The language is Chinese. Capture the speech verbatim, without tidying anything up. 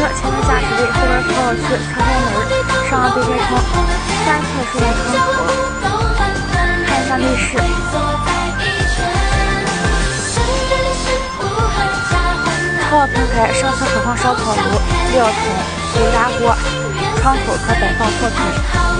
前面驾驶位，后边靠去侧开门，上对接窗，单侧收电窗口，看一下内饰。套平台上侧可放烧烤炉、料桶、油炸锅，窗口可摆放货品。